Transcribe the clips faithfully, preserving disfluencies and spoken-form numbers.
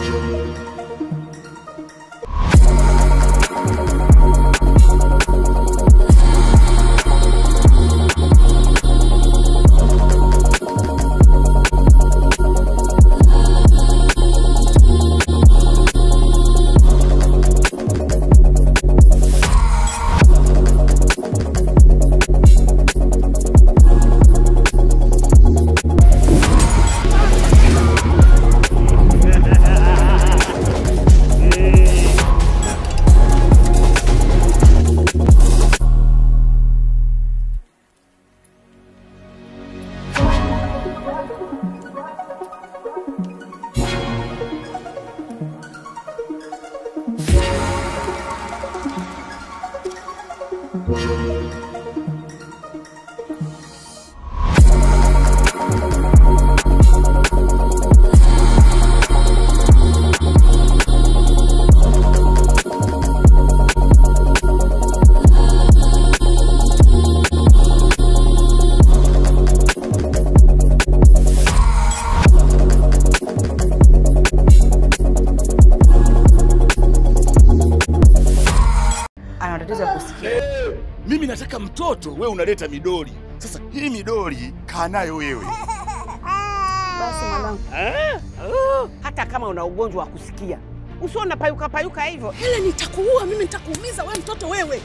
Mimi nataka mtoto, wewe unaleta midoli. Sasa hii midoli kaa nayo wewe. Basi mwanangu. Eh? Oh, hata kama una ugonjwa wa kusikia, usiona payuka payuka hivyo. Hele nitakuua mimi, nitakuumiza wewe mtoto wewe.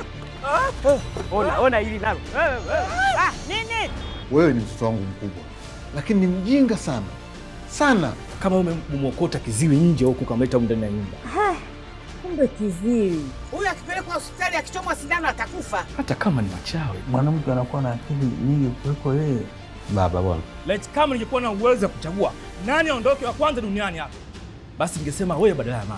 Ona ona hili nalo. Ah, nini? Wewe ni mtoto wangu mkubwa, lakini ni mjinga sana. Sana. Kama umemwokota kiziwi nje huko kamleta ndani ya nyumba. Kumbe kiziwi. Huyu akipelekwa hospitali akichomwa sindano atakufa. Hata kama ni machawi. Mwanamke anakuwa na akili nyingi kuliko yeye. Baba bwana. Let kama ningekuwa na uwezo wa kuchagua nani aondoke wa kwanza duniani hapa, basi ningesema wewe badala ya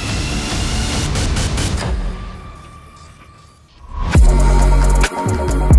mama.